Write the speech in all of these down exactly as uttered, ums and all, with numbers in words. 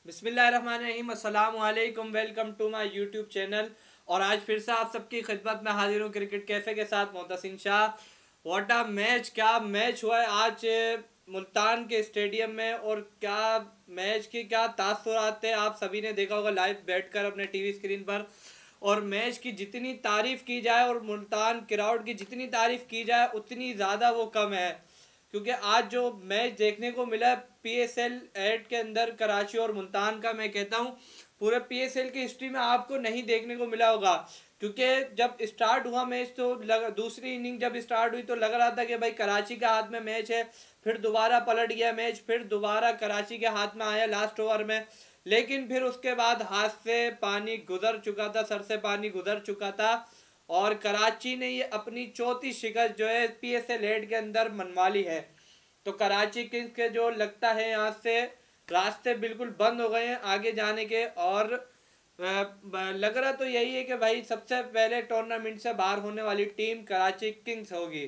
बिस्मिल्लाहिर्रहमानिर्रहीम, अस्सलामु अलैकुम, welcome to my YouTube channel. और आज फिर से आप सबकी खिदमत में हाजिर हूँ क्रिकेट कैफे के साथ Mohtasim Shah. What a match, क्या मैच हुआ है आज मुल्तान के स्टेडियम में, और क्या मैच की क्या तासुरात थे आप सभी ने देखा होगा लाइव बैठकर अपने टीवी स्क्रीन पर। और मैच की जितनी तारीफ की जाए और मुल्तान क्राउड की जितनी तारीफ की जाए उतनी ज़्यादा वो कम है, क्योंकि आज जो मैच देखने को मिला पीएसएल एट के अंदर कराची और मुल्तान का, मैं कहता हूँ पूरे पीएसएल की हिस्ट्री में आपको नहीं देखने को मिला होगा। क्योंकि जब स्टार्ट हुआ मैच तो लग, दूसरी इनिंग जब स्टार्ट हुई तो लग रहा था कि भाई कराची के हाथ में मैच है, फिर दोबारा पलट गया मैच, फिर दोबारा कराची के हाथ में आया लास्ट ओवर में। लेकिन फिर उसके बाद हाथ से पानी गुजर चुका था, सर से पानी गुजर चुका था, और कराची ने ये अपनी चौथी शिकस्त जो है पीएसएल एट के अंदर मनवा ली है। तो कराची किंग्स के जो लगता है यहाँ से रास्ते बिल्कुल बंद हो गए हैं आगे जाने के। और लग रहा तो यही है कि भाई सबसे पहले टूर्नामेंट से बाहर होने वाली टीम कराची किंग्स होगी।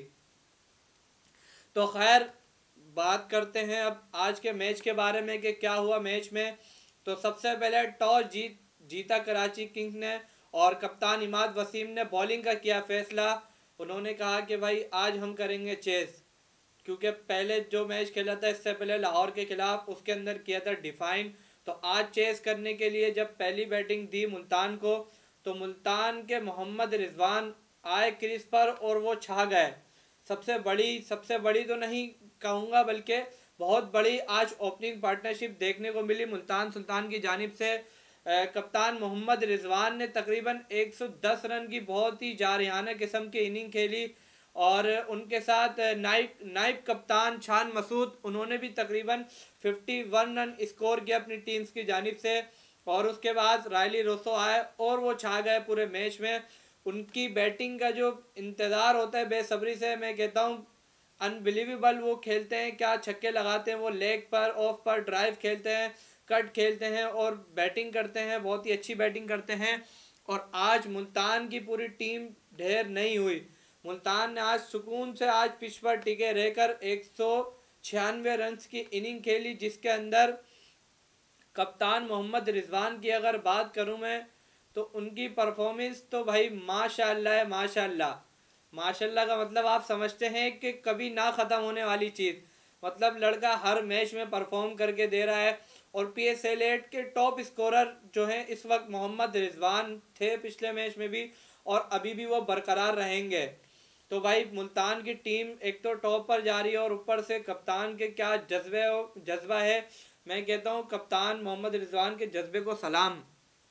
तो खैर बात करते हैं अब आज के मैच के बारे में कि क्या हुआ मैच में। तो सबसे पहले टॉस जीत जीता कराची किंग्स ने, और कप्तान इमाद वसीम ने बॉलिंग का किया फैसला। उन्होंने कहा कि भाई आज हम करेंगे चेस, क्योंकि पहले जो मैच खेला था इससे पहले लाहौर के खिलाफ उसके अंदर किया था डिफाइन। तो आज चेस करने के लिए जब पहली बैटिंग दी मुल्तान को, तो मुल्तान के मोहम्मद रिजवान आए क्रीज पर और वो छा गए। सबसे बड़ी सबसे बड़ी तो नहीं कहूँगा, बल्कि बहुत बड़ी आज ओपनिंग पार्टनरशिप देखने को मिली मुल्तान सुल्तान की जानिब से। कप्तान मोहम्मद रिजवान ने तकरीबन एक सौ दस रन की बहुत ही जारहाना किस्म की इनिंग खेली, और उनके साथ नाइब नाइब कप्तान छान मसूद, उन्होंने भी तकरीबन इक्यावन रन स्कोर किया अपनी टीम्स की जानिब से। और उसके बाद रायली रोसो आए और वो छा गए पूरे मैच में। उनकी बैटिंग का जो इंतज़ार होता है बेसब्री से, मैं कहता हूँ अनबिलीवेबल वो खेलते हैं, क्या छक्के लगाते हैं वो, लेग पर ऑफ पर ड्राइव खेलते हैं, कट खेलते हैं और बैटिंग करते हैं, बहुत ही अच्छी बैटिंग करते हैं। और आज मुल्तान की पूरी टीम ढेर नहीं हुई। मुल्तान ने आज सुकून से आज पिच पर टिके रहकर एक सौ छियानवे रन की इनिंग खेली, जिसके अंदर कप्तान मोहम्मद रिजवान की अगर बात करूं मैं, तो उनकी परफॉर्मेंस तो भाई माशाल्लाह है, माशाल्लाह। माशाल्लाह का मतलब आप समझते हैं कि कभी ना ख़त्म होने वाली चीज़, मतलब लड़का हर मैच में परफॉर्म करके दे रहा है। और पीएसएल एट के टॉप स्कोरर जो हैं इस वक्त मोहम्मद रिजवान थे पिछले मैच में भी, और अभी भी वो बरकरार रहेंगे। तो भाई मुल्तान की टीम एक तो टॉप पर जा रही है, और ऊपर से कप्तान के क्या जज्बे जज्बा है। मैं कहता हूँ कप्तान मोहम्मद रिजवान के जज्बे को सलाम।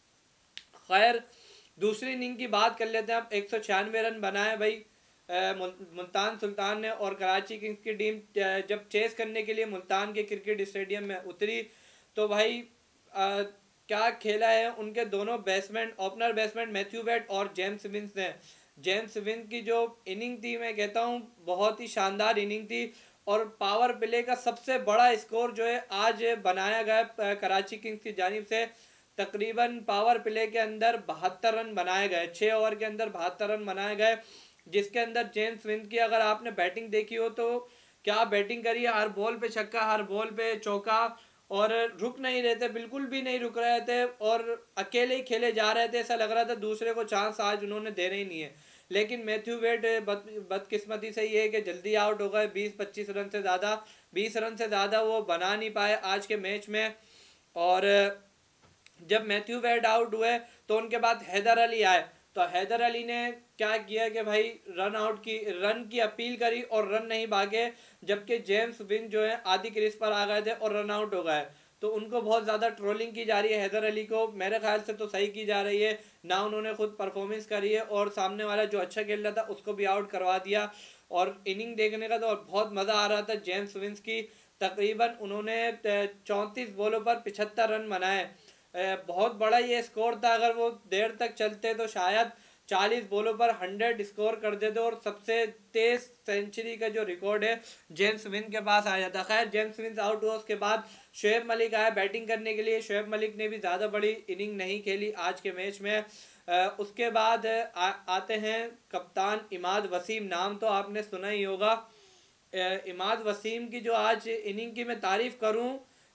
खैर दूसरी इनिंग की बात कर लेते हैं। अब एक सौ छियानवे रन बनाए भाई मुल्तान सुल्तान ने, और कराची किंग्स की टीम जब चेस करने के लिए मुल्तान के क्रिकेट स्टेडियम में उतरी, तो भाई आ, क्या खेला है उनके दोनों batsman, opener batsman Matthew Wade और जेम्स विंस ने। जेम्स विंस की जो इनिंग थी, मैं कहता हूँ बहुत ही शानदार इनिंग थी। और पावर प्ले का सबसे बड़ा स्कोर जो है आज बनाया गया कराची किंग्स की जानिब से। तकरीबन पावर प्ले के अंदर बहत्तर रन बनाए गए, छः ओवर के अंदर बहत्तर रन बनाए गए, जिसके अंदर जेम्स विंस की अगर आपने बैटिंग देखी हो तो क्या बैटिंग करी है, हर बॉल पे छक्का, हर बॉल पे चौका, और रुक नहीं रहे थे, बिल्कुल भी नहीं रुक रहे थे, और अकेले ही खेले जा रहे थे। ऐसा लग रहा था दूसरे को चांस आज उन्होंने देना ही नहीं है। लेकिन मैथ्यू वेड बद बदकिस्मती से ये है कि जल्दी आउट हो गए, बीस पच्चीस रन से ज़्यादा बीस रन से ज़्यादा वो बना नहीं पाए आज के मैच में। और जब मैथ्यू वेड आउट हुए तो उनके बाद हैदर अली आए, तो हैदर अली ने क्या किया कि भाई रन आउट की रन की अपील करी और रन नहीं भागे, जबकि जेम्स विन जो है आधी क्रीज पर आ गए थे और रन आउट हो गए। तो उनको बहुत ज़्यादा ट्रोलिंग की जा रही है हैदर अली को, मेरे ख्याल से तो सही की जा रही है ना, उन्होंने खुद परफॉर्मेंस करी है और सामने वाला जो अच्छा खेल रहा था उसको भी आउट करवा दिया। और इनिंग देखने का तो बहुत मज़ा आ रहा था जेम्स विंस की। तकरीबन उन्होंने चौंतीस बॉलों पर पिछहत्तर रन बनाए, बहुत बड़ा ये स्कोर था। अगर वो देर तक चलते तो शायद चालीस बॉलों पर हंड्रेड स्कोर कर देते, और सबसे तेज सेंचुरी का जो रिकॉर्ड है जेम्स विन के पास आ जाता। खैर जेम्स विन आउट हुआ, उसके बाद शोएब मलिक आया बैटिंग करने के लिए। शोएब मलिक ने भी ज़्यादा बड़ी इनिंग नहीं खेली आज के मैच में। आ, उसके बाद आ, आते हैं कप्तान इमाद वसीम, नाम तो आपने सुना ही होगा। इमाद वसीम की जो आज इनिंग की मैं तारीफ़ करूं,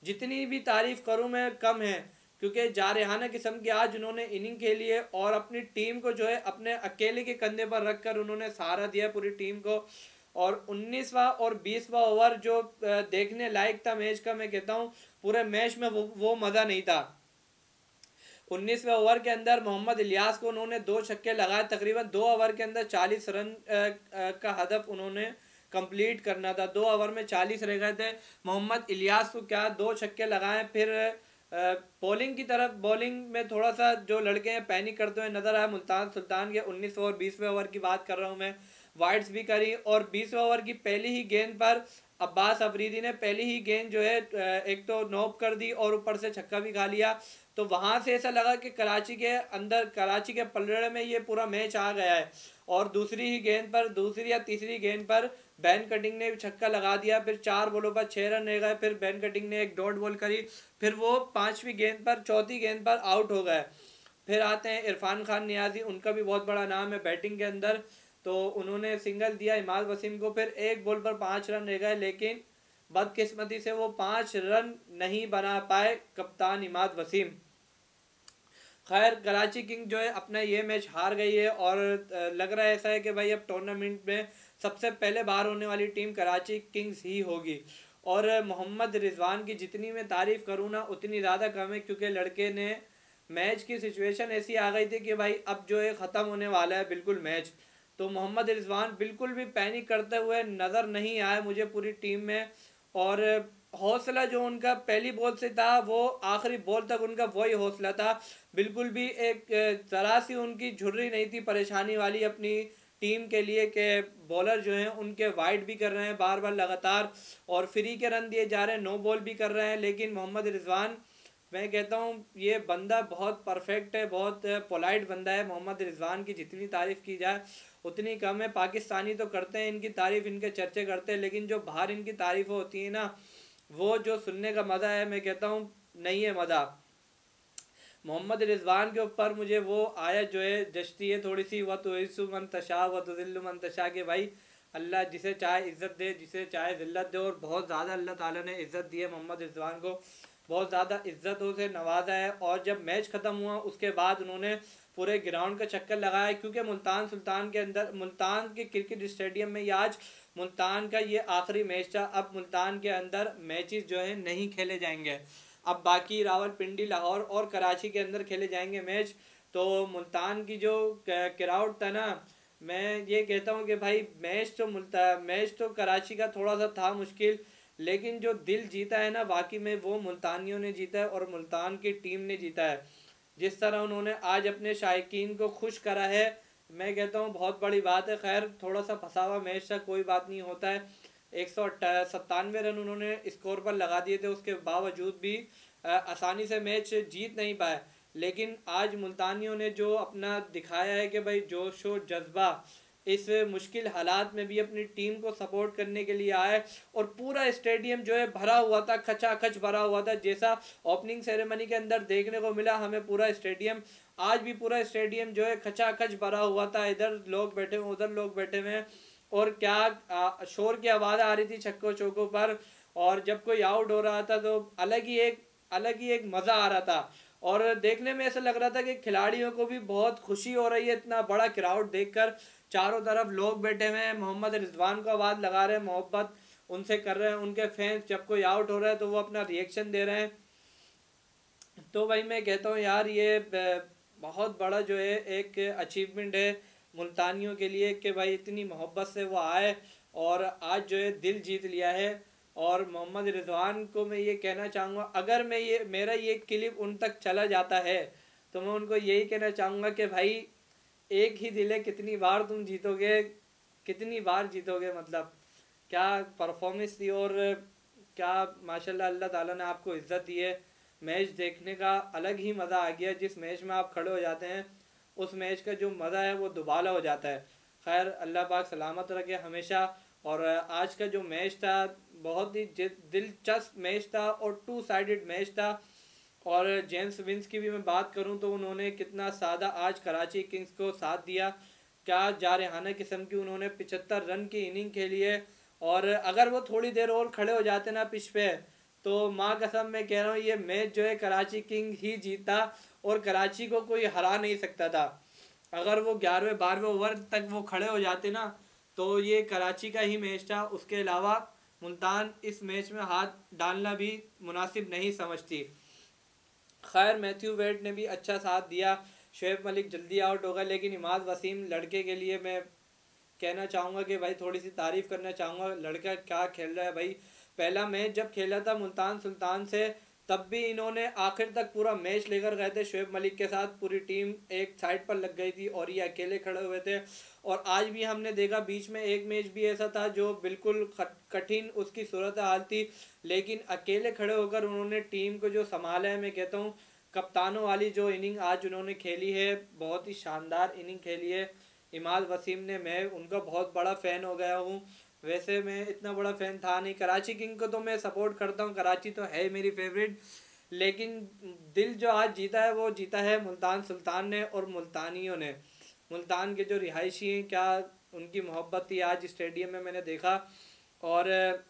जितनी भी तारीफ करूं मैं कम है, क्योंकि जारहाना किस्म की आज उन्होंने इनिंग खेली है और अपनी टीम को जो है अपने अकेले के कंधे पर रखकर उन्होंने सहारा दिया पूरी टीम को। और उन्नीसवां और बीसवां ओवर जो देखने लायक था मैच का, मैं कहता हूँ पूरे मैच में वो वो मज़ा नहीं था। उन्नीसवें ओवर के अंदर मोहम्मद इलियास को उन्होंने दो छक्के लगाए, तकरीबन दो ओवर के अंदर चालीस रन का हदफ उन्होंने कंप्लीट करना था। दो ओवर में चालीस रह गए थे। मोहम्मद इलियास को क्या दो छक्के लगाए। फिर बॉलिंग की तरफ, बॉलिंग में थोड़ा सा जो लड़के हैं पैनिक करते हुए नजर आए मुल्तान सुल्तान के। उन्नीस और बीसवें ओवर की बात कर रहा हूँ मैं, वाइड्स भी करी और बीसवें ओवर की पहली ही गेंद पर अब्बास अफरीदी ने पहली ही गेंद जो है एक तो नॉक कर दी और ऊपर से छक्का भी खा लिया। तो वहां से ऐसा लगा कि कराची के अंदर, कराची के पलड़े में ये पूरा मैच आ गया है। और दूसरी ही गेंद पर, दूसरी या तीसरी गेंद पर बैन कटिंग ने छक्का लगा दिया। फिर चार बॉलों पर छह रन रह गए। फिर बैन कटिंग ने एक डॉट बॉल करी। फिर वो पांचवी गेंद पर, चौथी गेंद पर आउट हो गए। फिर आते हैं इरफान खान नियाजी, उनका भी बहुत बड़ा नाम है बैटिंग के अंदर। तो उन्होंने सिंगल दिया इमाद वसीम को। फिर एक बॉल पर पाँच रन रह गए, लेकिन बदकिस्मती से वो पाँच रन नहीं बना पाए कप्तान इमाद वसीम। खैर कराची किंग जो है अपना ये मैच हार गई है और लग रहा है ऐसा है कि भाई अब टूर्नामेंट में सबसे पहले बाहर होने वाली टीम कराची किंग्स ही होगी। और मोहम्मद रिजवान की जितनी मैं तारीफ़ करूँ ना उतनी ज़्यादा कम है, क्योंकि लड़के ने मैच की सिचुएशन ऐसी आ गई थी कि भाई अब जो है ख़त्म होने वाला है बिल्कुल मैच। तो मोहम्मद रिजवान बिल्कुल भी पैनिक करते हुए नज़र नहीं आए मुझे पूरी टीम में। और हौसला जो उनका पहली बॉल से था वो आखिरी बॉल तक उनका वही हौसला था। बिल्कुल भी एक ज़रा सी उनकी झुर्री नहीं थी परेशानी वाली अपनी टीम के लिए कि बॉलर जो हैं उनके वाइड भी कर रहे हैं बार बार लगातार और फ्री के रन दिए जा रहे हैं, नो बॉल भी कर रहे हैं। लेकिन मोहम्मद रिजवान, मैं कहता हूँ ये बंदा बहुत परफेक्ट है, बहुत पोलाइट बंदा है। मोहम्मद रिजवान की जितनी तारीफ़ की जाए उतनी कम है। पाकिस्तानी तो करते हैं इनकी तारीफ़, इनके चर्चे करते हैं, लेकिन जो बाहर इनकी तारीफ़ होती है ना वो जो सुनने का मज़ा है मैं कहता हूँ नहीं है मज़ा। मोहम्मद रिजवान के ऊपर मुझे वो आयत जो है जश्ती है थोड़ी सी, व तो इसु मंतशा व तो ज़िल्लु मंतशा के भाई अल्लाह जिसे चाहे इज़्ज़त दे, जिसे चाहे ज़िल्लत दे। और बहुत ज़्यादा अल्लाह ताला ने इज़्ज़त दी है मोहम्मद रिजवान को, बहुत ज़्यादा इज़्ज़तों से नवाजा है। और जब मैच ख़त्म हुआ उसके बाद उन्होंने पूरे ग्राउंड का चक्कर लगाया, क्योंकि मुल्तान सुल्तान के अंदर, मुल्तान के क्रिकेट स्टेडियम में ये आज मुल्तान का ये आखिरी मैच था। अब मुल्तान के अंदर मैचेस जो है नहीं खेले जाएंगे, अब बाकी रावलपिंडी, लाहौर और कराची के अंदर खेले जाएंगे मैच। तो मुल्तान की जो क्राउड था ना, मैं ये कहता हूँ कि भाई मैच तो मुल्ता मैच तो कराची का थोड़ा सा था मुश्किल, लेकिन जो दिल जीता है ना वाकई में वो मुल्तानियों ने जीता है और मुल्तान की टीम ने जीता है। जिस तरह उन्होंने आज अपने शायकीन को खुश करा है, मैं कहता हूँ बहुत बड़ी बात है। खैर थोड़ा सा फंसा हुआ मैच था, कोई बात नहीं, होता है। एक सौ सत्तानवे रन उन्होंने स्कोर पर लगा दिए थे, उसके बावजूद भी आसानी से मैच जीत नहीं पाए। लेकिन आज मुल्तानियों ने जो अपना दिखाया है कि भाई जोश व जज्बा, इस मुश्किल हालात में भी अपनी टीम को सपोर्ट करने के लिए आए। और पूरा स्टेडियम जो है भरा हुआ था, खचाखच भरा हुआ था, जैसा ओपनिंग सेरेमनी के अंदर देखने को मिला हमें पूरा स्टेडियम, आज भी पूरा स्टेडियम जो है खचाखच भरा हुआ था। इधर लोग बैठे हुए, उधर लोग बैठे हुए हैं, और क्या आ, शोर की आवाज़ आ रही थी छक्कों चौकों पर। और जब कोई आउट हो रहा था तो अलग ही एक अलग ही एक मज़ा आ रहा था। और देखने में ऐसा लग रहा था कि खिलाड़ियों को भी बहुत खुशी हो रही है, इतना बड़ा क्राउड देखकर। चारों तरफ लोग बैठे हुए हैं, मोहम्मद रिजवान को आवाज़ लगा रहे हैं, मोहब्बत उनसे कर रहे हैं, उनके फैंस जब कोई आउट हो रहा है तो वो अपना रिएक्शन दे रहे हैं। तो भाई मैं कहता हूँ यार ये बहुत बड़ा जो है एक अचीवमेंट है मुल्तानियों के लिए कि भाई इतनी मोहब्बत से वो आए और आज जो है दिल जीत लिया है। और मोहम्मद रिजवान को मैं ये कहना चाहूँगा, अगर मैं ये मेरा ये क्लिप उन तक चला जाता है तो मैं उनको यही कहना चाहूँगा कि भाई एक ही दिल है, कितनी बार तुम जीतोगे, कितनी बार जीतोगे, मतलब क्या परफॉर्मेंस थी। और क्या माशाल्लाह अल्लाह ताला ने आपको इज़्ज़त दी है। मैच देखने का अलग ही मज़ा आ गया, जिस मैच में आप खड़े हो जाते हैं उस मैच का जो मज़ा है वो दुबाला हो जाता है। खैर अल्लाह पाक सलामत रखे हमेशा। और आज का जो मैच था बहुत ही दिलचस्प मैच था और टू साइडेड मैच था। और जेम्स विंस की भी मैं बात करूं तो उन्होंने कितना सादा आज कराची किंग्स को साथ दिया, क्या जारहाना किस्म की उन्होंने पिचहत्तर रन की इनिंग खेली है। और अगर वो थोड़ी देर और खड़े हो जाते ना पिच पे तो माँ कसम मैं कह रहा हूँ ये मैच जो है कराची किंग ही जीता और कराची को कोई हरा नहीं सकता था। अगर वो ग्यारहवें बारहवें ओवर तक वो खड़े हो जाते ना तो ये कराची का ही मैच था। उसके अलावा मुल्तान इस मैच में हाथ डालना भी मुनासिब नहीं समझती। खैर मैथ्यू वेड ने भी अच्छा साथ दिया, शोएब मलिक जल्दी आउट होगा, लेकिन इमाद वसीम लड़के के लिए मैं कहना चाहूँगा कि भाई थोड़ी सी तारीफ़ करना चाहूँगा। लड़का क्या खेल रहा है भाई। पहला मैच जब खेला था मुल्तान सुल्तान से तब भी इन्होंने आखिर तक पूरा मैच लेकर गए थे शोएब मलिक के साथ। पूरी टीम एक साइड पर लग गई थी और ये अकेले खड़े हुए थे। और आज भी हमने देखा बीच में एक मैच भी ऐसा था जो बिल्कुल कठिन उसकी सूरत हाल थी, लेकिन अकेले खड़े होकर उन्होंने टीम को जो संभाला है, मैं कहता हूँ कप्तानों वाली जो इनिंग आज उन्होंने खेली है बहुत ही शानदार इनिंग खेली है इमाद वसीम ने। मैं उनका बहुत बड़ा फ़ैन हो गया हूँ। वैसे मैं इतना बड़ा फ़ैन था नहीं, कराची किंग को तो मैं सपोर्ट करता हूँ, कराची तो है मेरी फेवरेट, लेकिन दिल जो आज जीता है वो जीता है मुल्तान सुल्तान ने और मुल्तानियों ने। मुल्तान के जो रिहायशी हैं क्या उनकी मोहब्बत थी आज स्टेडियम में मैंने देखा। और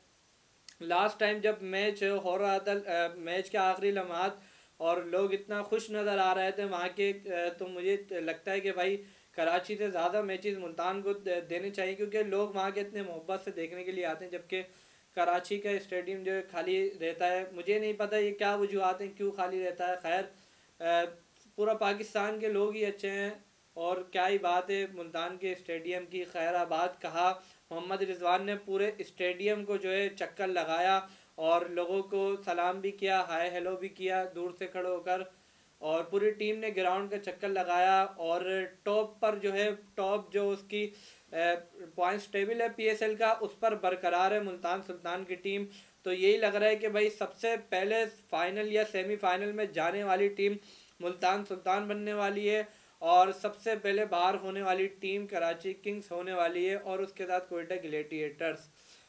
लास्ट टाइम जब मैच हो रहा था, मैच के आखिरी लम्हात, और लोग इतना खुश नज़र आ रहे थे वहाँ के, तो मुझे लगता है कि भाई कराची से ज़्यादा मैचेस मुल्तान को देने चाहिए, क्योंकि लोग वहाँ के इतने मोहब्बत से देखने के लिए आते हैं, जबकि कराची का स्टेडियम जो है खाली रहता है। मुझे नहीं पता ये क्या वजूहत हैं क्यों खाली रहता है। खैर पूरा पाकिस्तान के लोग ही अच्छे हैं और क्या ही बात है मुल्तान के स्टेडियम की। खैराबाद कहा, मोहम्मद रिजवान ने पूरे स्टेडियम को जो है चक्कर लगाया और लोगों को सलाम भी किया, हाय हेलो भी किया दूर से खड़े होकर, और पूरी टीम ने ग्राउंड का चक्कर लगाया। और टॉप पर जो है, टॉप जो उसकी पॉइंट्स टेबल है पीएसएल का, उस पर बरकरार है मुल्तान सुल्तान की टीम। तो यही लग रहा है कि भाई सबसे पहले फाइनल या सेमीफाइनल में जाने वाली टीम मुल्तान सुल्तान बनने वाली है और सबसे पहले बाहर होने वाली टीम कराची किंग्स होने वाली है और उसके साथ कोयटा ग्लैडिएटर्स।